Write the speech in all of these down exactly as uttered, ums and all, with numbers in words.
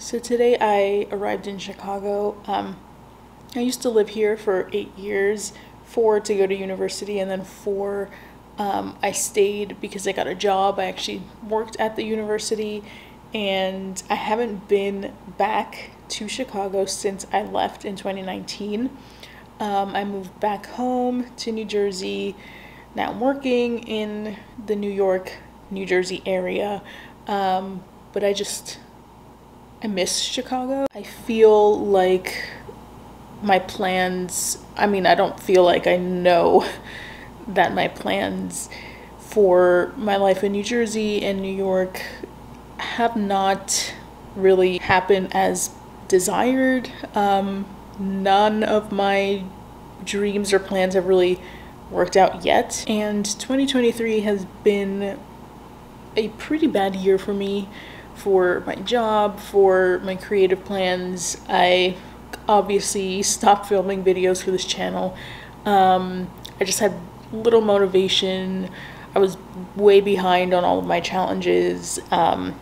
So today I arrived in Chicago. Um, I used to live here for eight years, four to go to university, and then four um, I stayed because I got a job. I actually worked at the university, and I haven't been back to Chicago since I left in twenty nineteen. Um, I moved back home to New Jersey. Now I'm working in the New York, New Jersey area, um, but I just, I miss Chicago. I feel like my plans, I mean, I don't feel like I know that my plans for my life in New Jersey and New York have not really happened as desired. Um, none of my dreams or plans have really worked out yet. And twenty twenty-three has been a pretty bad year for me, for my job, for my creative plans. I obviously stopped filming videos for this channel. Um, I just had little motivation. I was way behind on all of my challenges. Um,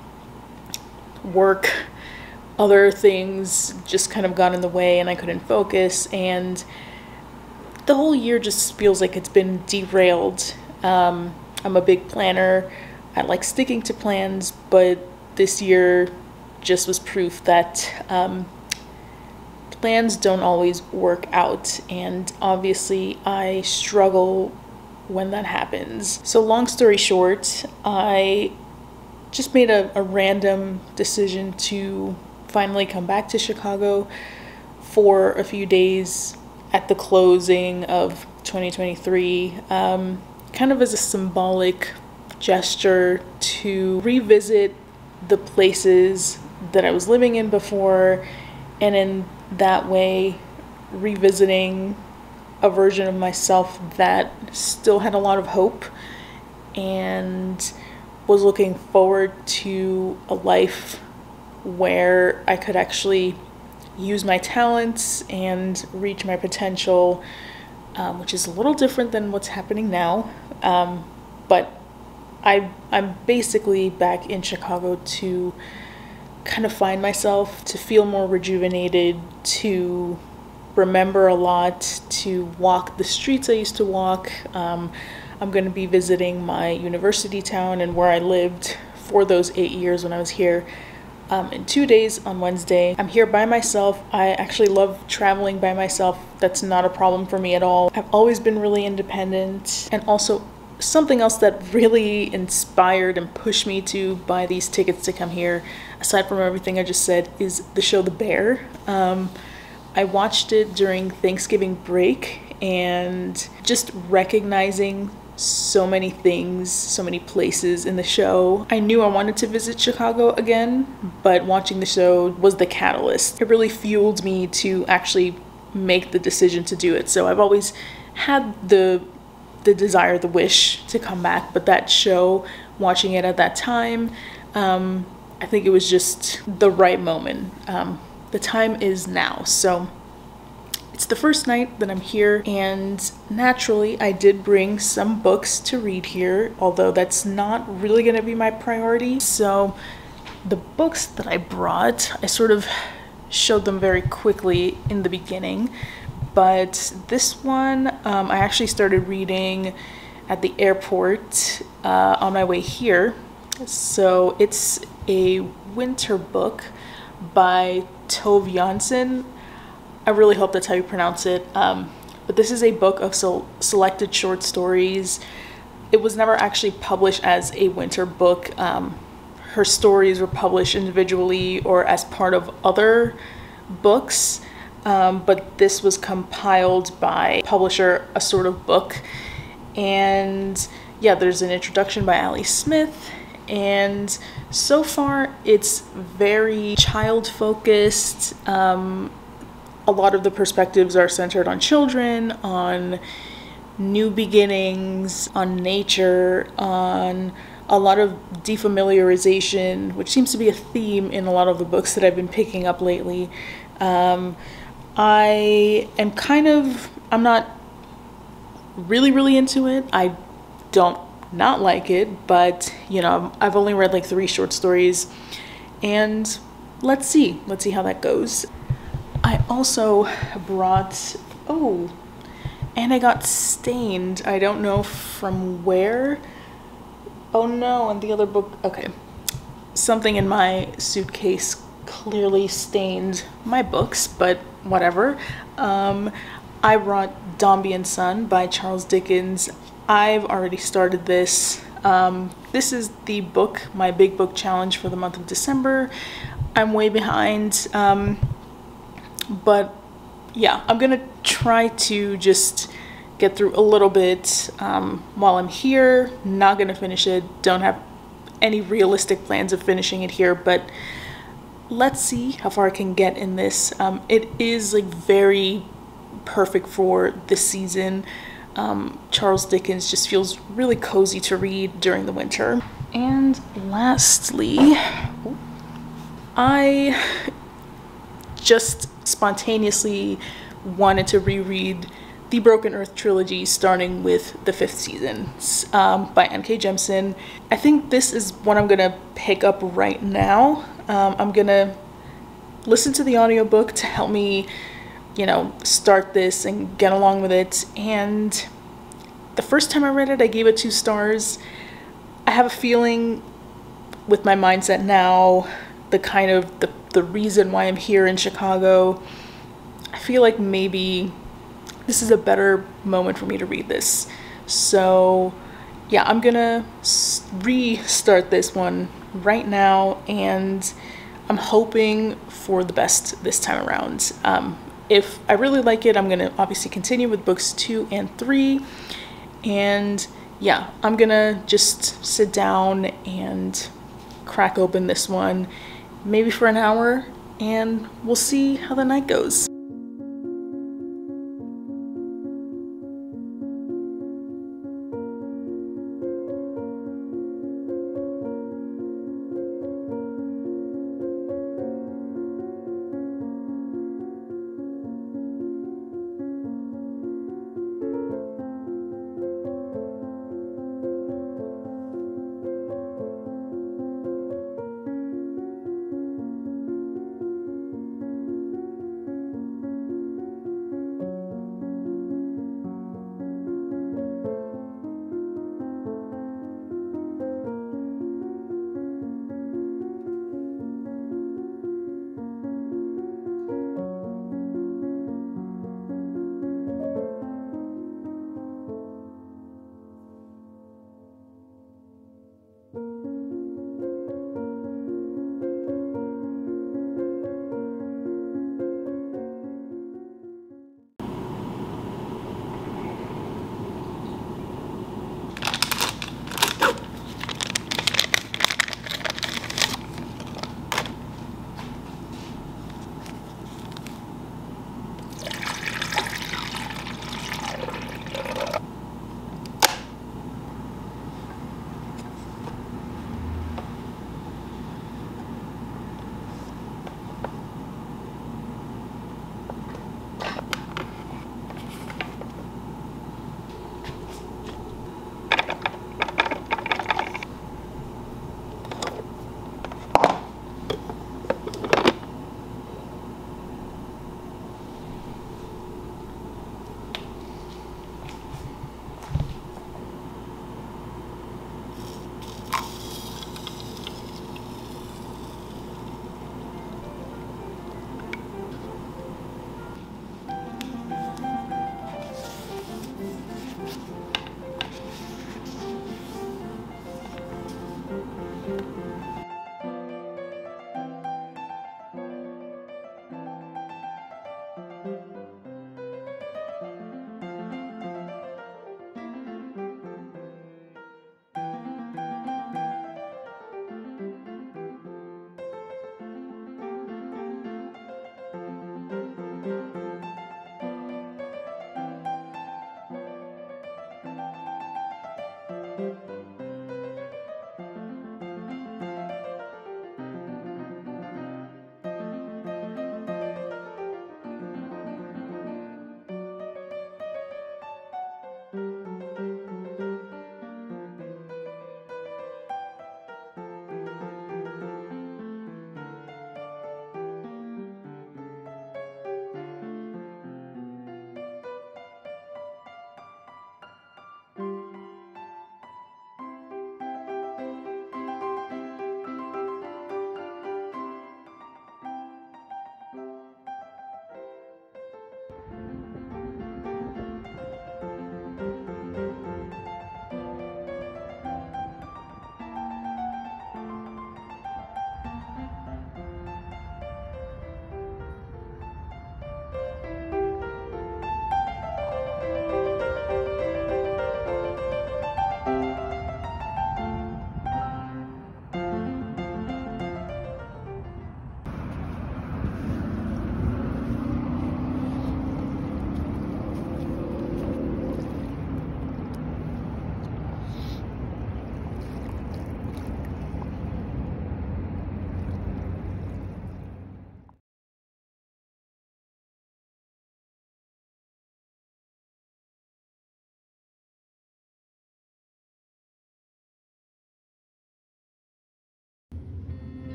work, other things just kind of got in the way and I couldn't focus, and the whole year just feels like it's been derailed. Um, I'm a big planner. I like sticking to plans, but this year just was proof that um, plans don't always work out, and obviously I struggle when that happens. So long story short, I just made a, a random decision to finally come back to Chicago for a few days at the closing of twenty twenty-three, um, kind of as a symbolic gesture to revisit the places that I was living in before, and in that way revisiting a version of myself that still had a lot of hope and was looking forward to a life where I could actually use my talents and reach my potential, um, which is a little different than what's happening now. Um, but I, I'm basically back in Chicago to kind of find myself, to feel more rejuvenated, to remember a lot, to walk the streets I used to walk. Um, I'm going to be visiting my university town and where I lived for those eight years when I was here um, in two days on Wednesday. I'm here by myself. I actually love traveling by myself. That's not a problem for me at all. I've always been really independent, and also something else that really inspired and pushed me to buy these tickets to come here, aside from everything I just said, is the show The Bear. Um, I watched it during Thanksgiving break, and just recognizing so many things, so many places in the show. I knew I wanted to visit Chicago again, but watching the show was the catalyst. It really fueled me to actually make the decision to do it. So I've always had the the desire, the wish to come back, but that show, watching it at that time, um, I think it was just the right moment. Um, the time is now. So it's the first night that I'm here, and naturally I did bring some books to read here, although that's not really going to be my priority. So the books that I brought, I sort of showed them very quickly in the beginning, but this one um, I actually started reading at the airport uh, on my way here. So it's a winter book by Tove Jansson. I really hope that's how you pronounce it. Um, but this is a book of so selected short stories. It was never actually published as a winter book. Um, her stories were published individually or as part of other books. Um, but this was compiled by publisher A Sort of Book. And yeah, there's an introduction by Ali Smith. And so far it's very child focused. Um, a lot of the perspectives are centered on children, on new beginnings, on nature, on a lot of defamiliarization, which seems to be a theme in a lot of the books that I've been picking up lately. Um, I am kind of, I'm not really, really into it. I don't not like it, but you know, I've only read like three short stories, and let's see. Let's see how that goes. I also brought, oh, and I got stained. I don't know from where. Oh no, and the other book, okay. Something in my suitcase clearly stained my books, but whatever. Um, I brought Dombey and Son by Charles Dickens. I've already started this. Um, this is the book, my big book challenge for the month of December. I'm way behind, um, but yeah, I'm gonna try to just get through a little bit um, while I'm here. Not gonna finish it, don't have any realistic plans of finishing it here, but let's see how far I can get in this. Um, it is like very perfect for this season. Um, Charles Dickens just feels really cozy to read during the winter. And lastly, I just spontaneously wanted to reread the Broken Earth trilogy, starting with the fifth season um, by N K Jemisin. I think this is what I'm gonna pick up right now. Um, I'm gonna listen to the audiobook to help me, you know, start this and get along with it. And the first time I read it, I gave it two stars. I have a feeling with my mindset now, the kind of the, the reason why I'm here in Chicago, I feel like maybe this is a better moment for me to read this. So yeah, I'm gonna restart this one right now, and I'm hoping for the best this time around. Um, if I really like it, I'm gonna obviously continue with books two and three. And yeah, I'm gonna just sit down and crack open this one, maybe for an hour, and we'll see how the night goes.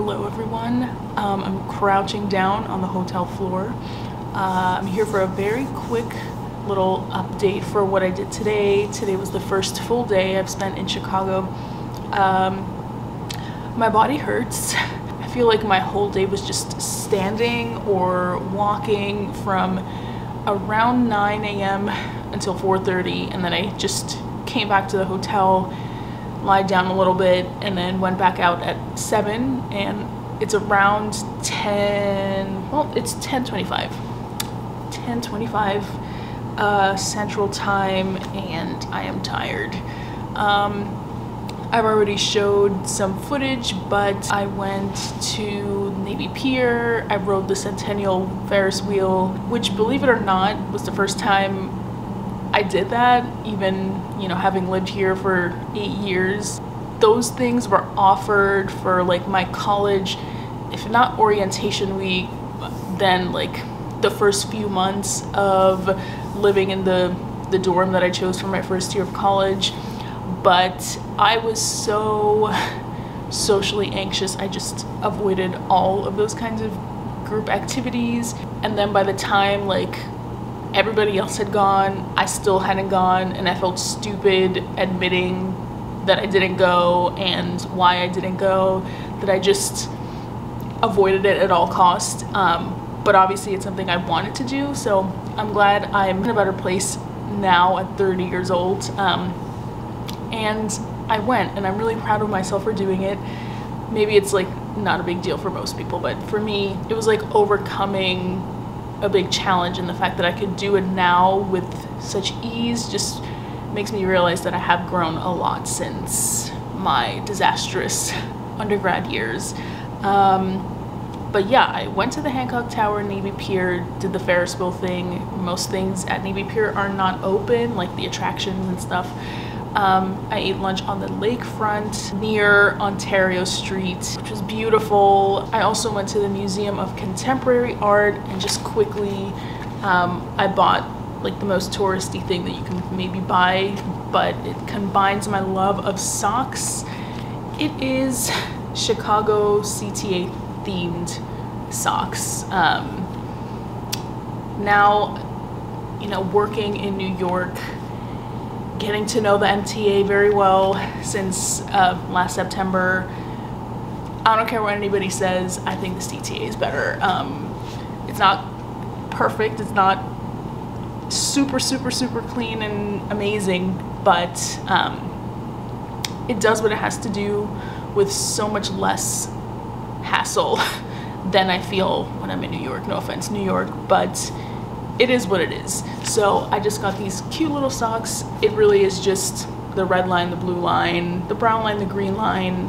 Hello everyone, um, I'm crouching down on the hotel floor. Uh, I'm here for a very quick little update for what I did today. Today was the first full day I've spent in Chicago. Um, my body hurts. I feel like my whole day was just standing or walking from around nine A M until four thirty, and then I just came back to the hotel, lied down a little bit, and then went back out at seven, and it's around ten, well, it's ten twenty-five. ten twenty-five uh, Central Time, and I am tired. Um, I've already showed some footage, but I went to Navy Pier. I rode the Centennial Ferris wheel, which, believe it or not, was the first time I did that, even, you know, having lived here for eight years. Those things were offered for like my college, if not orientation week, then like the first few months of living in the, the dorm that I chose for my first year of college. But I was so socially anxious, I just avoided all of those kinds of group activities. And then by the time like everybody else had gone, I still hadn't gone, and I felt stupid admitting that I didn't go and why I didn't go, that I just avoided it at all costs. Um, but obviously it's something I wanted to do, so I'm glad I'm in a better place now at thirty years old. Um, and I went, and I'm really proud of myself for doing it. Maybe it's like not a big deal for most people, but for me, it was like overcoming a big challenge, and the fact that I could do it now with such ease just makes me realize that I have grown a lot since my disastrous undergrad years. Um, but yeah, I went to the Hancock Tower, Navy Pier, did the Ferris wheel thing. Most things at Navy Pier are not open, like the attractions and stuff. Um, I ate lunch on the lakefront near Ontario Street, which was beautiful. I also went to the Museum of Contemporary Art, and just quickly um, I bought like the most touristy thing that you can maybe buy, but it combines my love of socks. It is Chicago C T A themed socks. Um, now, you know, working in New York, getting to know the M T A very well since uh, last September. I don't care what anybody says, I think the C T A is better. Um, it's not perfect, it's not super, super, super clean and amazing, but um, it does what it has to do with so much less hassle than I feel when I'm in New York. No offense, New York, but it is what it is. So I just got these cute little socks. It really is just the red line, the blue line, the brown line, the green line.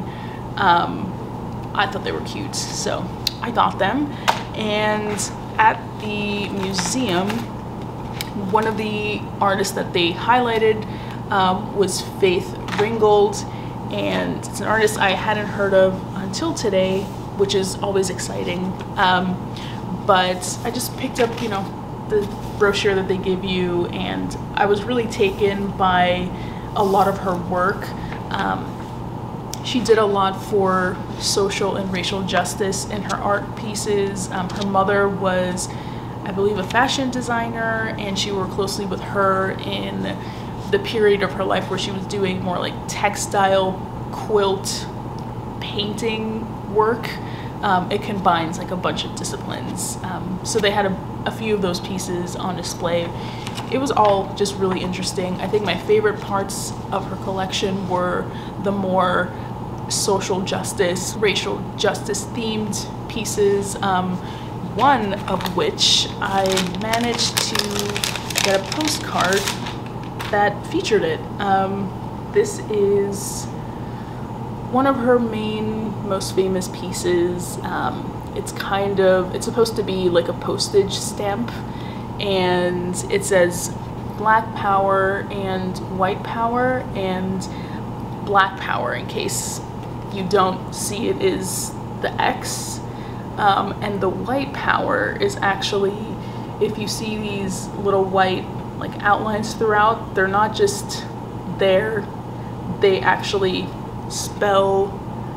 Um, I thought they were cute, so I got them. And at the museum, one of the artists that they highlighted um, was Faith Ringgold, and it's an artist I hadn't heard of until today, which is always exciting. Um, but I just picked up, you know, the brochure that they give you, and I was really taken by a lot of her work. Um, she did a lot for social and racial justice in her art pieces. Um, her mother was, I believe, a fashion designer, and she worked closely with her in the period of her life where she was doing more like textile quilt painting work. Um, it combines like a bunch of disciplines. Um, so they had a, a few of those pieces on display. It was all just really interesting. I think my favorite parts of her collection were the more social justice, racial justice themed pieces. Um, one of which I managed to get a postcard that featured it. Um, this is one of her main, most famous pieces. Um, it's kind of, it's supposed to be like a postage stamp, and it says Black Power and White Power, and Black Power, in case you don't see it, is the X, um, and the White Power is actually, if you see these little white like outlines throughout, they're not just there, they actually spell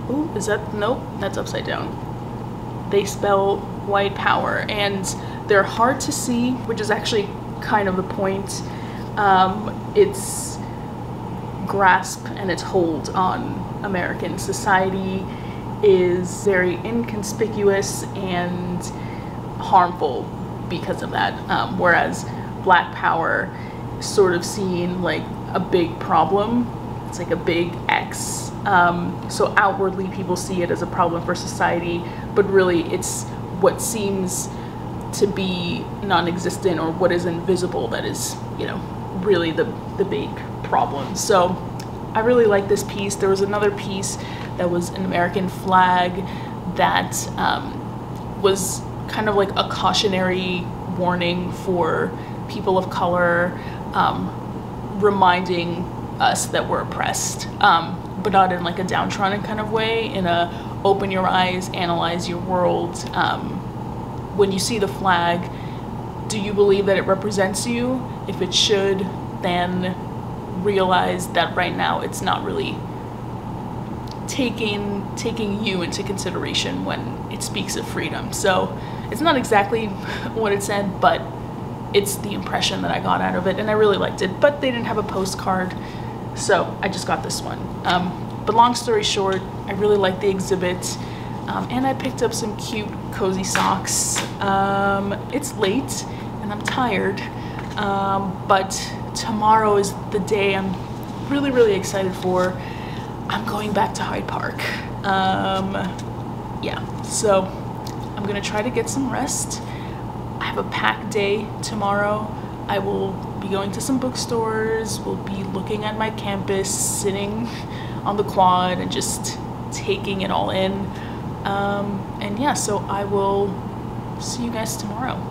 ooh, is that, nope, that's upside down. They spell white power, and they're hard to see, which is actually kind of the point. Um, its grasp and its hold on American society is very inconspicuous and harmful because of that, um, whereas black power is sort of seen like a big problem. It's like a big X. Um, so outwardly people see it as a problem for society, but really it's what seems to be non-existent or what is invisible that is, you know, really the, the big problem. So I really like this piece. There was another piece that was an American flag that um, was kind of like a cautionary warning for people of color, um, reminding us that we're oppressed, um, but not in like a downtrodden kind of way, in a open your eyes, analyze your world. Um, when you see the flag, do you believe that it represents you? If it should, then realize that right now it's not really taking taking you into consideration when it speaks of freedom. So it's not exactly what it said, but it's the impression that I got out of it, and I really liked it. But they didn't have a postcard, so I just got this one. Um, but long story short, I really liked the exhibit, um, and I picked up some cute cozy socks. Um, it's late and I'm tired, um, but tomorrow is the day I'm really, really excited for. I'm going back to Hyde Park. Um, yeah, so I'm gonna try to get some rest. I have a packed day tomorrow. I will be going to some bookstores, we'll be looking at my campus, sitting on the quad and just taking it all in. Um, and yeah, so I will see you guys tomorrow.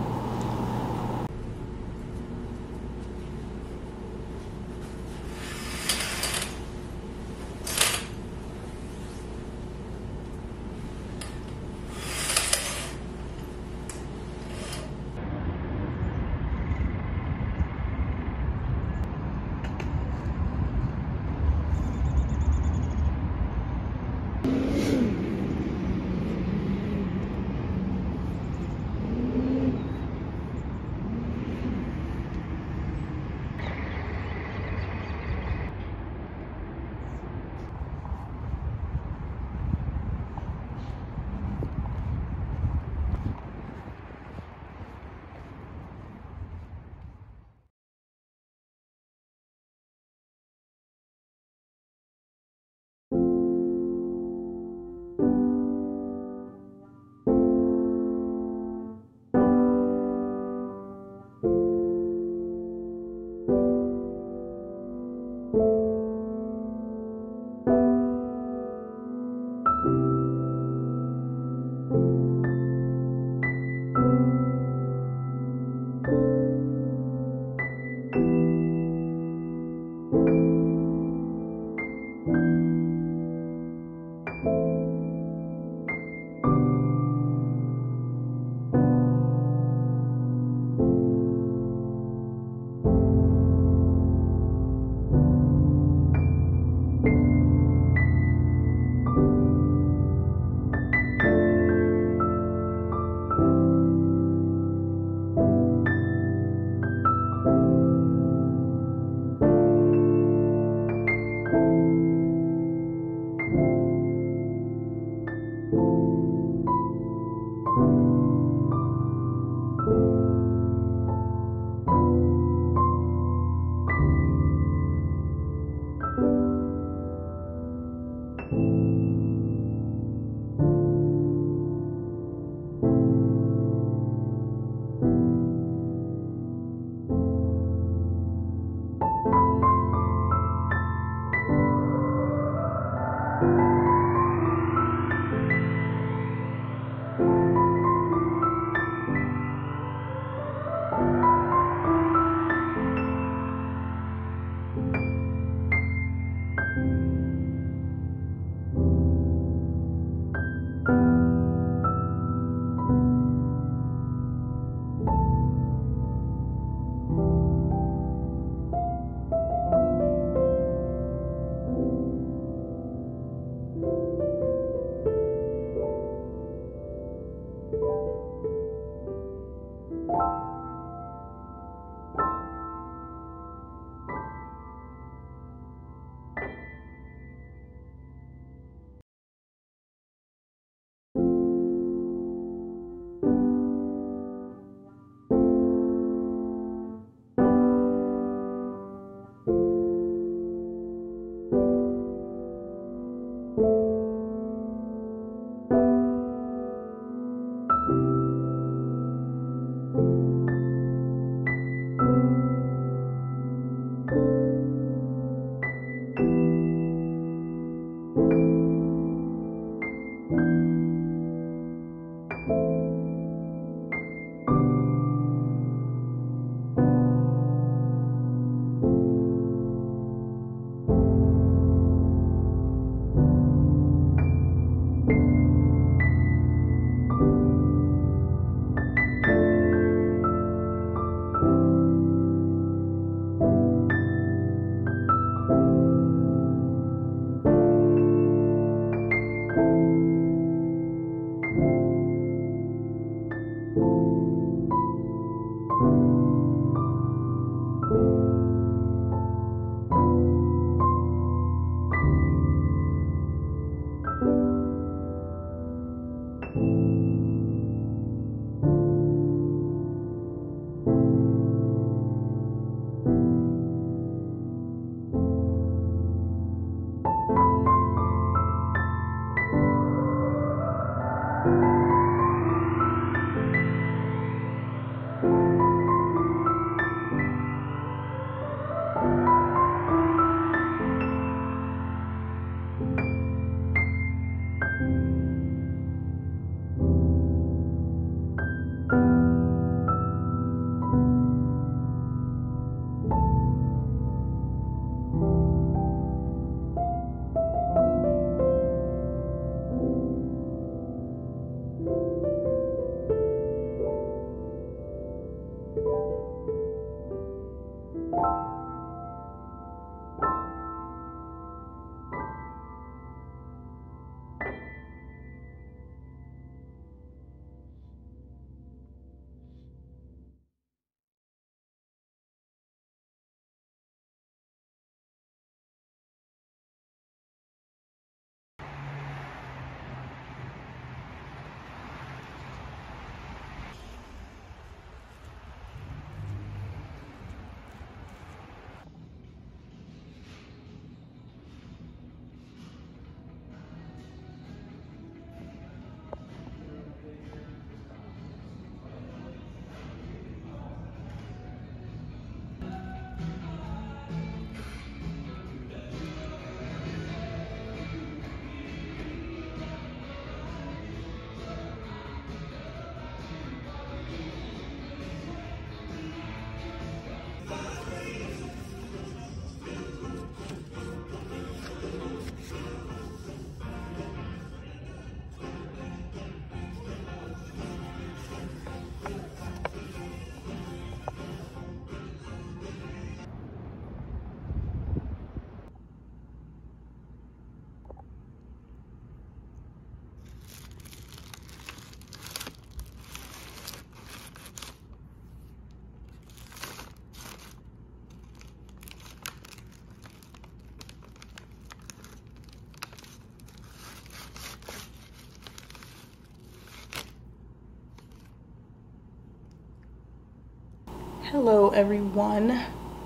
Hello everyone,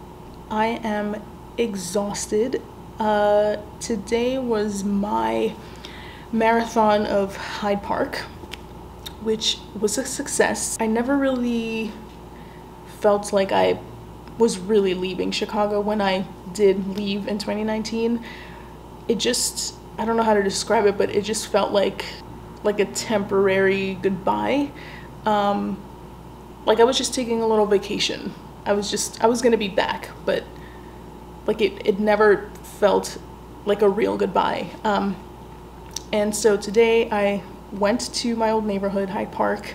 I am exhausted. Uh, today was my marathon of Hyde Park, which was a success. I never really felt like I was really leaving Chicago when I did leave in twenty nineteen. It just, I don't know how to describe it, but it just felt like like a temporary goodbye. Um, like I was just taking a little vacation. I was just, I was gonna be back, but like it, it never felt like a real goodbye. Um, and so today I went to my old neighborhood, Hyde Park,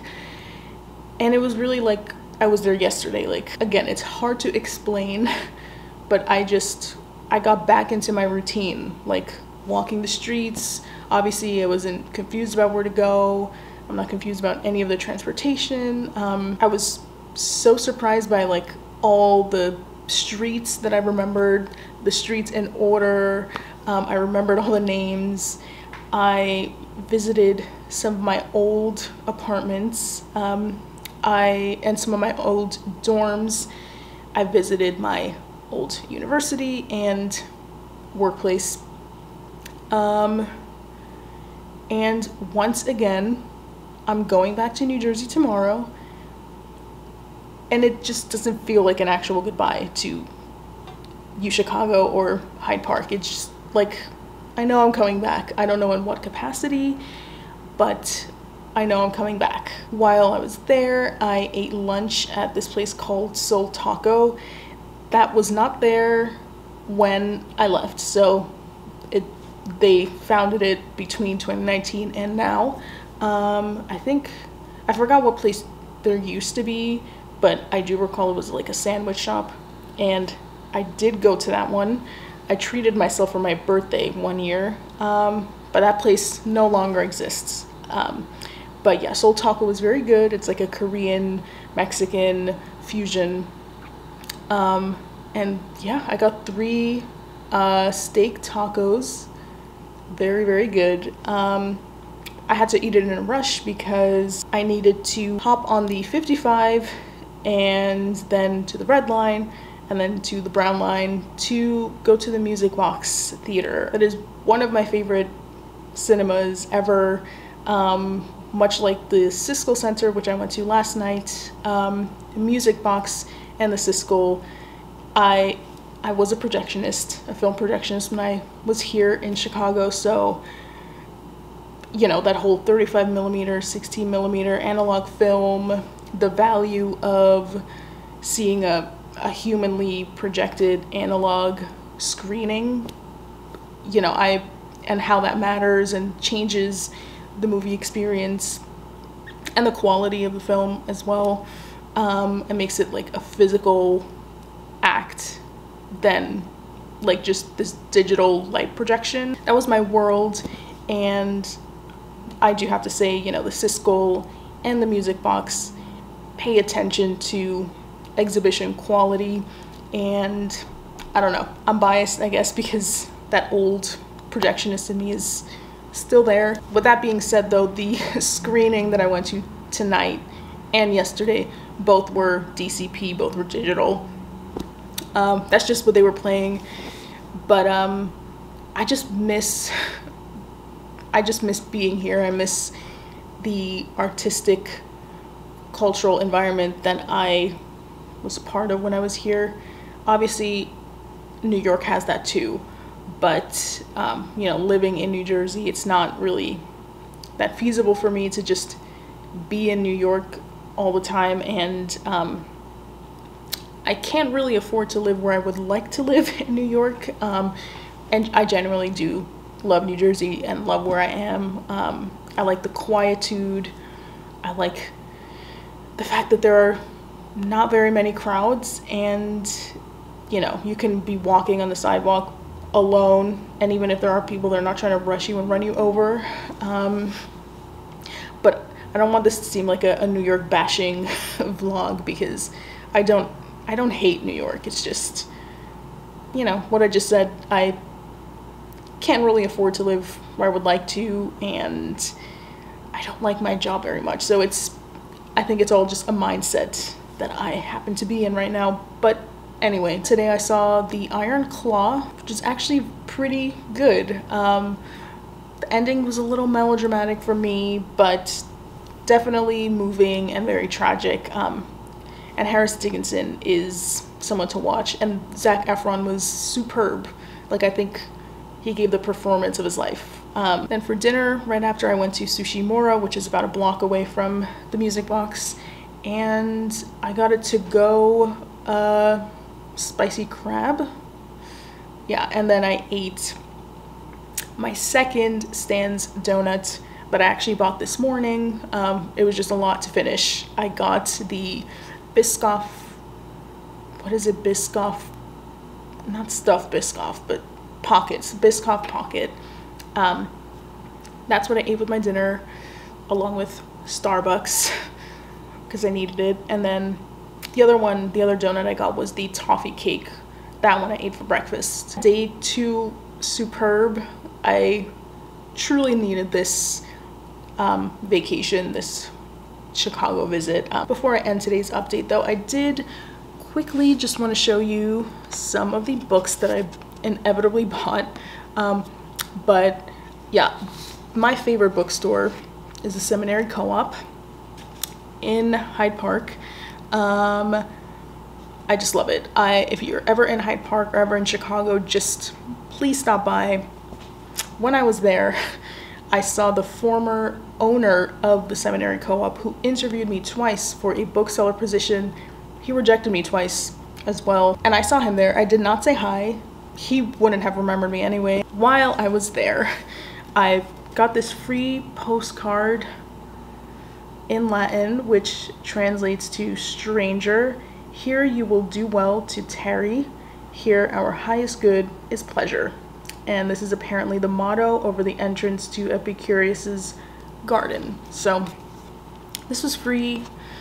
and it was really like I was there yesterday. Like, again, it's hard to explain, but I just, I got back into my routine, like walking the streets. Obviously, I wasn't confused about where to go. I'm not confused about any of the transportation. Um, I was so surprised by like all the streets that I remembered, the streets in order. Um, I remembered all the names. I visited some of my old apartments, um, I and some of my old dorms. I visited my old university and workplace. Um, and once again, I'm going back to New Jersey tomorrow, and it just doesn't feel like an actual goodbye to U Chicago or Hyde Park. It's just like, I know I'm coming back. I don't know in what capacity, but I know I'm coming back. While I was there, I ate lunch at this place called Soul Taco. That was not there when I left, so it they founded it between twenty nineteen and now. Um, I think, I forgot what place there used to be, but I do recall it was like a sandwich shop, and I did go to that one. I treated myself for my birthday one year, um, but that place no longer exists. Um, but yeah, Soul Taco was very good. It's like a Korean, Mexican fusion. Um, and yeah, I got three uh, steak tacos. Very, very good. Um, I had to eat it in a rush because I needed to hop on the fifty-five and then to the red line and then to the brown line to go to the Music Box Theater. That is one of my favorite cinemas ever, um, much like the Siskel Center, which I went to last night. Um, the Music Box and the Siskel, I, I was a projectionist, a film projectionist when I was here in Chicago, so you know, that whole thirty-five millimeter, sixteen millimeter analog film, the value of seeing a a humanly projected analog screening, you know, I, and how that matters and changes the movie experience and the quality of the film as well. Um, it makes it like a physical act than like just this digital light projection. That was my world, and I do have to say, you know, the Siskel and the Music Box pay attention to exhibition quality, and I don't know, I'm biased, I guess, because that old projectionist in me is still there. With that being said, though, the screening that I went to tonight and yesterday, both were D C P, both were digital. Um, that's just what they were playing, but um, I just miss, I just miss being here. I miss the artistic, cultural environment that I was part of when I was here. Obviously, New York has that too, but um, you know, living in New Jersey, it's not really that feasible for me to just be in New York all the time, and um, I can't really afford to live where I would like to live in New York, um, and I generally do love New Jersey and love where I am. Um, I like the quietude. I like the fact that there are not very many crowds, and you know, you can be walking on the sidewalk alone, and even if there are people, they're not trying to rush you and run you over. Um, but I don't want this to seem like a, a New York bashing vlog, because I don't I don't hate New York. It's just, you know, what I just said, I can't really afford to live where I would like to, and I don't like my job very much. So it's, I think it's all just a mindset that I happen to be in right now. But anyway, today I saw The Iron Claw, which is actually pretty good. Um, the ending was a little melodramatic for me, but definitely moving and very tragic. Um, and Harris Dickinson is someone to watch, and Zac Efron was superb. Like, I think he gave the performance of his life. Um, then for dinner, right after, I went to Sushi Mora, which is about a block away from the Music Box, and I got a to-go uh, spicy crab. Yeah, and then I ate my second Stan's donut that I actually bought this morning. Um, it was just a lot to finish. I got the Biscoff, what is it, Biscoff, not stuffed Biscoff, but pockets, Biscoff pocket. Um, that's what I ate with my dinner, along with Starbucks, because I needed it. And then the other one, the other donut I got was the toffee cake. That one I ate for breakfast. Day two, superb. I truly needed this um, vacation, this Chicago visit. Uh, before I end today's update though, I did quickly just want to show you some of the books that I inevitably bought. Um, but yeah, my favorite bookstore is the Seminary Co-op in Hyde Park. Um, I just love it. I, if you're ever in Hyde Park or ever in Chicago, just please stop by. When I was there, I saw the former owner of the Seminary Co-op who interviewed me twice for a bookseller position. He rejected me twice as well, and I saw him there. I did not say hi. He wouldn't have remembered me anyway. While I was there, I got this free postcard in Latin, which translates to stranger. Here you will do well to tarry. Here our highest good is pleasure. And this is apparently the motto over the entrance to Epicurus's garden. So this was free,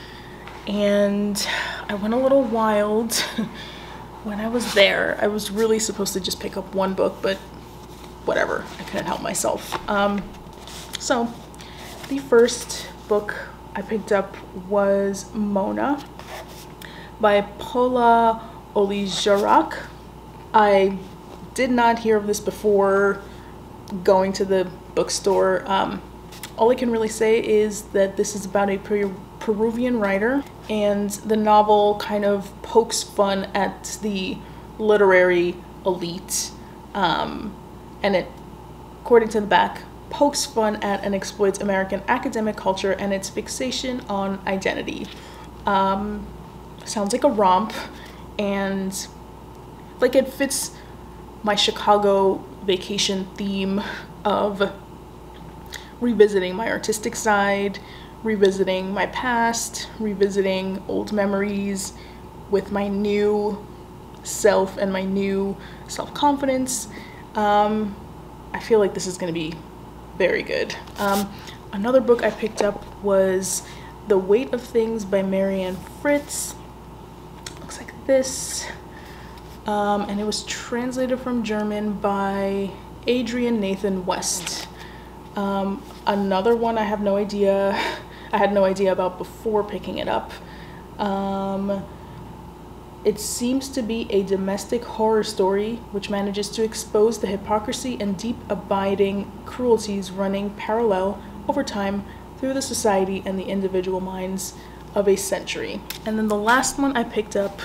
and I went a little wild when I was there. I was really supposed to just pick up one book, but whatever, I couldn't help myself. Um, so the first book I picked up was Mona by Paula Olijarak. I did not hear of this before going to the bookstore. Um, all I can really say is that this is about a per Peruvian writer, and the novel kind of pokes fun at the literary elite, um, and it, according to the back, pokes fun at and exploits American academic culture and its fixation on identity. Um, sounds like a romp, and like it fits my Chicago vacation theme of revisiting my artistic side, revisiting my past, revisiting old memories with my new self and my new self-confidence. Um, I feel like this is going to be very good. Um, another book I picked up was The Weight of Things by Marianne Fritz. Looks like this. Um, and it was translated from German by Adrian Nathan West. Um, another one I have no idea, I had no idea about before picking it up. Um, it seems to be a domestic horror story which manages to expose the hypocrisy and deep abiding cruelties running parallel over time through the society and the individual minds of a century. And then the last one I picked up,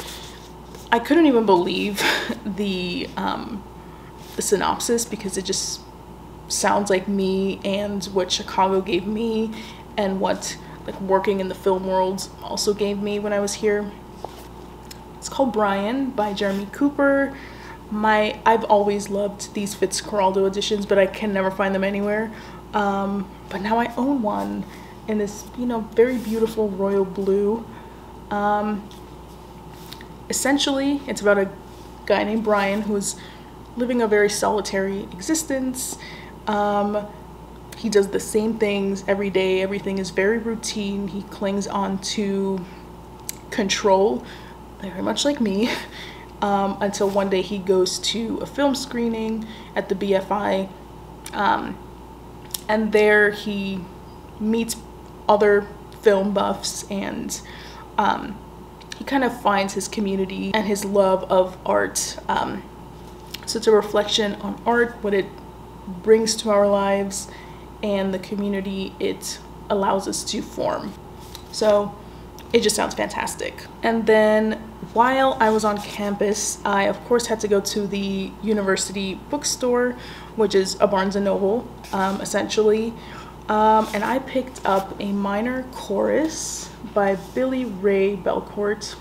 I couldn't even believe the um, the synopsis, because it just sounds like me and what Chicago gave me and what like working in the film world also gave me when I was here. It's called Brian by Jeremy Cooper. My I've always loved these Fitzcarraldo editions, but I can never find them anywhere. Um, but now I own one in this, you know, very beautiful royal blue. Um, Essentially, it's about a guy named Brian who's living a very solitary existence. Um, he does the same things every day. Everything is very routine. He clings on to control, very much like me, um, until one day he goes to a film screening at the B F I, um, and there he meets other film buffs, and um, he kind of finds his community and his love of art. Um, so it's a reflection on art, what it brings to our lives, and the community it allows us to form. So it just sounds fantastic. And then while I was on campus, I of course had to go to the university bookstore, which is a Barnes and Noble, um, essentially. Um, and I picked up A Minor Chorus by Billy Ray Belcourt.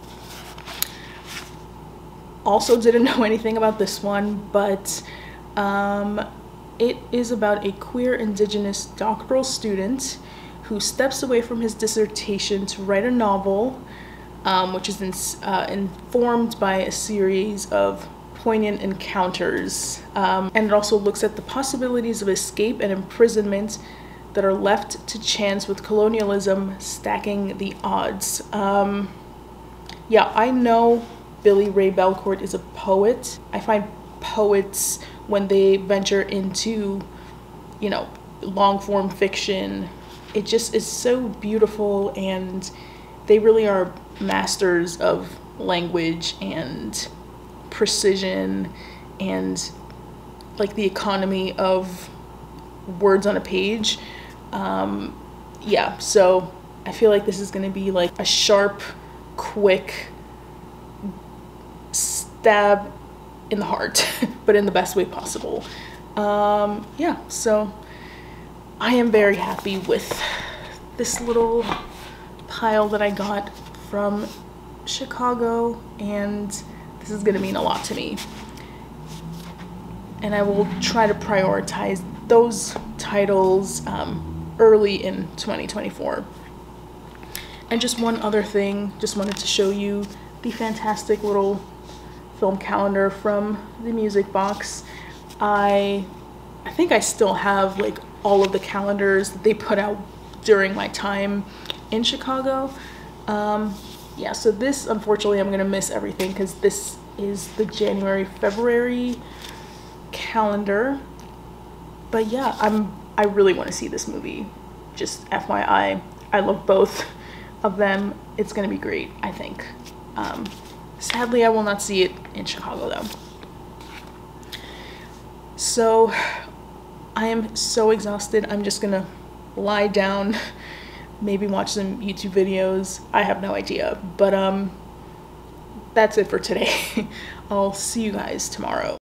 Also didn't know anything about this one, but um, it is about a queer indigenous doctoral student who steps away from his dissertation to write a novel, um, which is in, uh, informed by a series of poignant encounters. Um, and it also looks at the possibilities of escape and imprisonment that are left to chance with colonialism stacking the odds. Um, yeah, I know Billy Ray Belcourt is a poet. I find poets, when they venture into, you know, long form fiction, it just is so beautiful, and they really are masters of language and precision and like the economy of words on a page. Um, yeah, so I feel like this is going to be like a sharp, quick stab in the heart, but in the best way possible. Um, yeah, so I am very happy with this little pile that I got from Chicago, and this is going to mean a lot to me. And I will try to prioritize those titles um, early in twenty twenty-four. And just one other thing, just wanted to show you the fantastic little film calendar from the Music Box. I I think I still have like all of the calendars that they put out during my time in Chicago. Um, yeah, so this, unfortunately, I'm gonna miss everything because this is the January, February calendar. But yeah, I'm I really want to see this movie. Just F Y I, I love both of them. It's gonna be great, I think. Um, sadly, I will not see it in Chicago though. So I am so exhausted. I'm just gonna lie down, maybe watch some YouTube videos. I have no idea, but um, that's it for today. I'll see you guys tomorrow.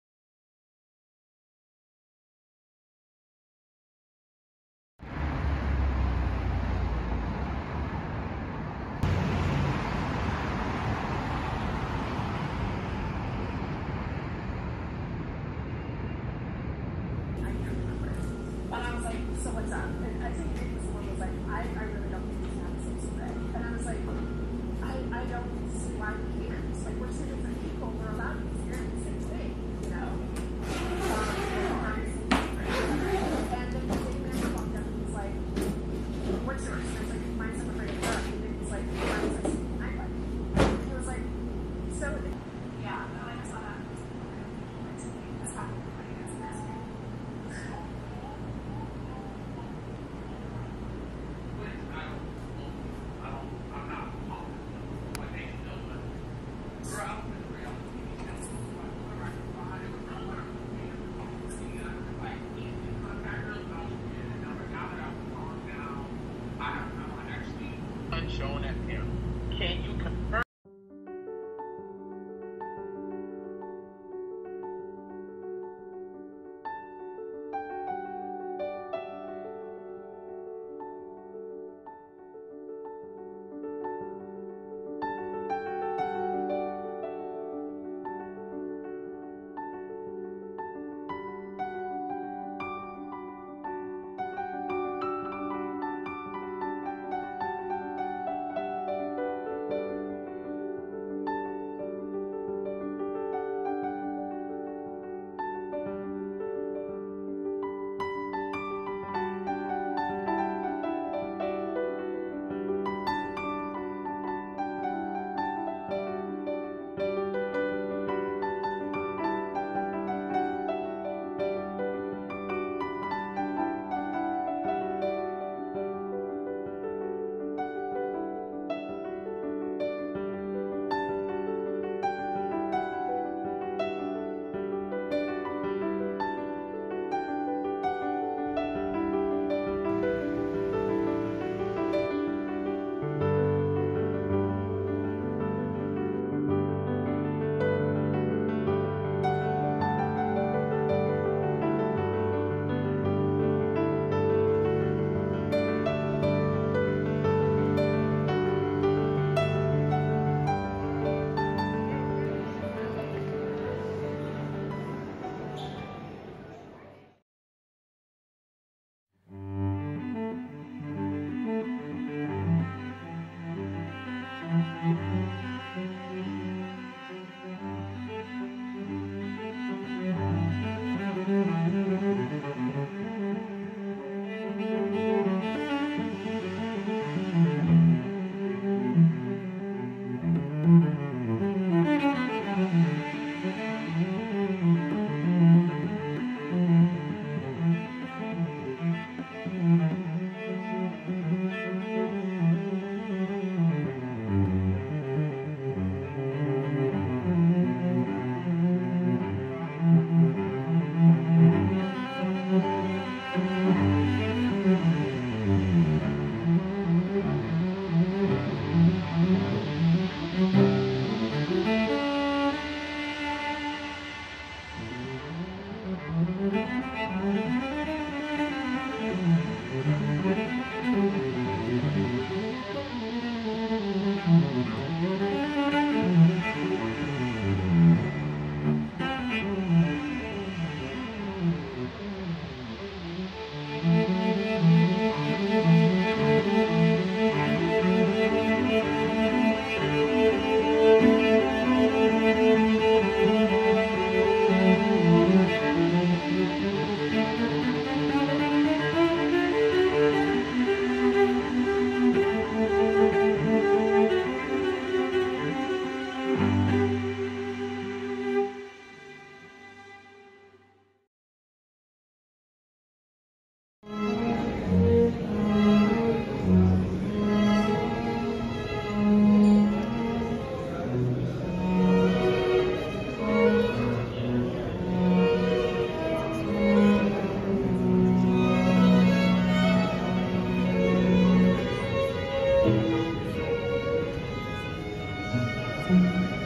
Thank you.